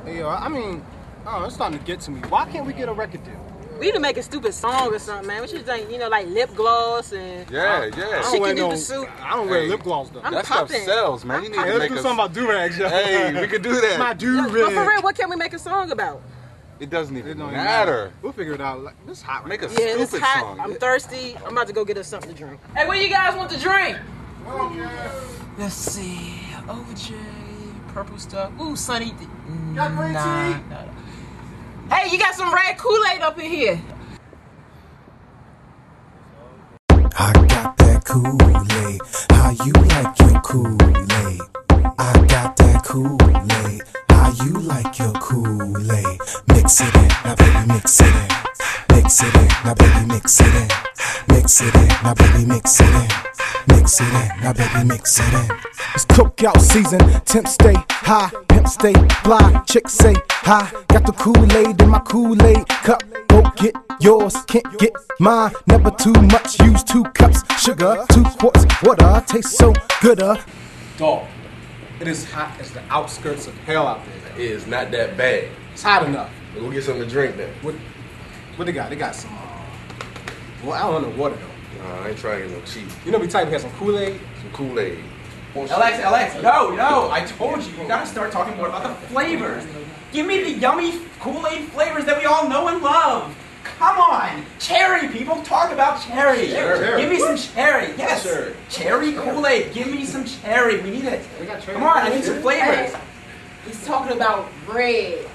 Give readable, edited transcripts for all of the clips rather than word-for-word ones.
Hey, yo, I mean, oh, it's starting to get to me. Why can't we get a record deal? We need to make a stupid song or something, man. We should think, like lip gloss and Yeah. She can do the suit. I don't wear lip gloss though. That stuff sells, man. You need to Let's make do us. something about do-rags, yo. Hey, we could do that. My But for do-rag. real, what can we make a song about? It doesn't It even don't even matter. We'll figure it out. Like, this hot right Make a now. Yeah, it's stupid hot. song. I'm thirsty. I'm about to go get us something to drink. Hey, what do you guys want to drink? Let's see. OJ, purple stuff. Ooh, Sunny. Got green tea? Nah. Hey, you got some red Kool-Aid up in here. I got that Kool-Aid. How you like your Kool-Aid? I got that Kool-Aid. How you like your Kool-Aid? Mix it in, now baby mix it in. Mix it in, now baby mix it in. Mix it in, now baby mix it in. Mix it in, now baby mix it in. It's cookout season, temps stay high, pimp stay fly, chicks say hi. Got the Kool-Aid in my Kool-Aid cup. Go get yours, can't get mine. Never too much, use 2 cups sugar, 2 quarts water. Tastes so good. Dog, it is hot as the outskirts of hell out there. It is not that bad. It's hot enough. We'll get something to drink then. What they got? They got some, well, I don't know water though. Nah, I ain't trying to get no cheap. You know we type we had some Kool-Aid. Some Kool-Aid. Alex, no, I told you, you gotta start talking more about the flavors. Give me the yummy Kool-Aid flavors that we all know and love. Come on, cherry, people, talk about cherry. Sure. Give me some cherry, yes. Sure. Cherry Kool-Aid, give me some cherry, we need it. We got cherry. Come on, I need some flavors. He's talking about red.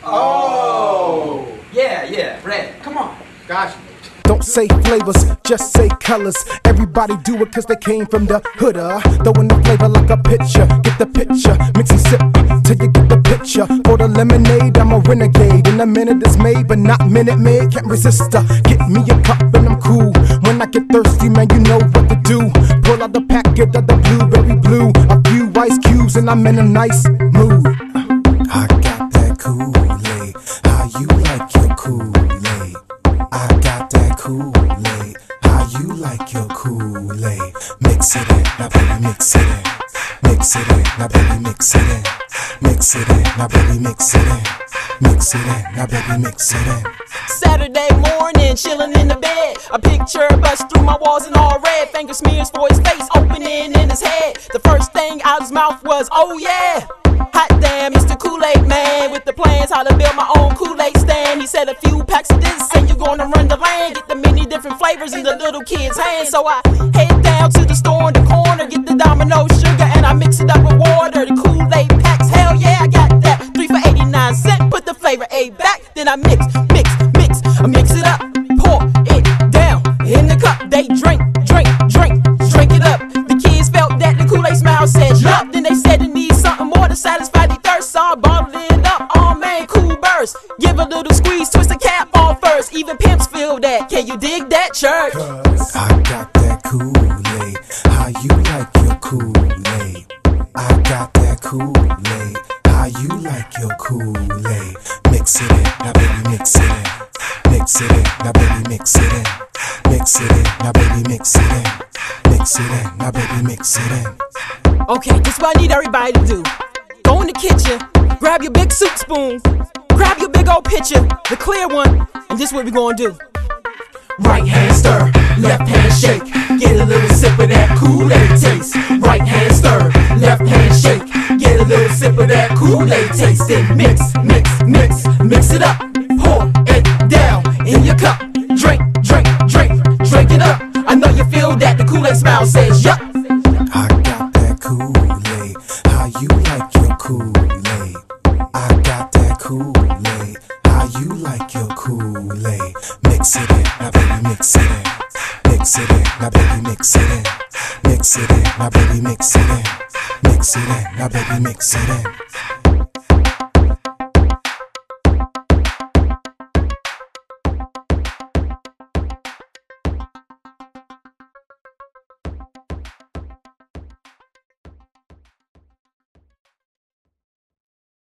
Oh, yeah, red, come on. Gotcha. Don't say flavors, just say colors. Everybody do it cause they came from the hood. Throwing the flavor like a pitcher. Get the picture, mix and sip till you get the picture. For the lemonade, I'm a renegade. In a minute it's made, but not Minute Maid. Can't resist her. Get me a cup and I'm cool. When I get thirsty, man, you know what to do. Pull out the packet of the blueberry blue. A few ice cubes and I'm in a nice mood. I got that Kool-Aid. How you like your Kool-Aid? I got that Kool-Aid. How you like your Kool-Aid? Mix it in, now baby mix it in. Mix it in, now baby mix it in. Mix it in, now baby mix it in. Mix it in, now baby mix it in. Saturday morning, chilling in the bed. A picture busts through my walls in all red. Finger smears for his face, opening in his head. The first thing out his mouth was, oh yeah. Hot damn, Mr. Kool-Aid man, with the plans how to build my own Kool-Aid stand. He said a few packs of this and you're gonna run the land. Get the many different flavors in the little kid's hands. So I head down to the store in the corner, get the Domino sugar and I mix it up with water. The Kool-Aid packs, hell yeah, I got that. 3 for 89 cents, put the flavor A back. Then I mix it up, pour it down in the cup. They drink it up. The kids felt that the Kool-Aid smile said yup. Then they said it needs something more to satisfy the thirst. So I bottled it up, oh man, cool burst. Give a little squeeze, twist the cap off first. Even pimps feel that, can you dig that, church? I got that Kool-Aid. How you like your Kool-Aid? I got that Kool-Aid. How you like your Kool-Aid? Mix it in, now baby mix it in. Mix it in, now baby mix it in. Mix it in, now baby mix it in. Mix it in, now baby mix it in. Okay, this is what I need everybody to do. Go in the kitchen, grab your big soup spoon, grab your big old pitcher, the clear one, and this is what we're gonna do. Right hand stir, left hand shake. Get a little sip of that Kool-Aid taste. Right hand stir, left hand shake. Get a little sip of that Kool-Aid taste. Then mix it up. Pour it down in your cup. Drink it up. I know you feel that the Kool-Aid smile says yup. I got that Kool-Aid. How you like your Kool-Aid? I got that Kool-Aid. How you like your Kool-Aid? Mix it in, now baby mix it in. Mix it in, now baby mix it in. Mix it in, now baby mix it in. Mix it in, now baby mix it in.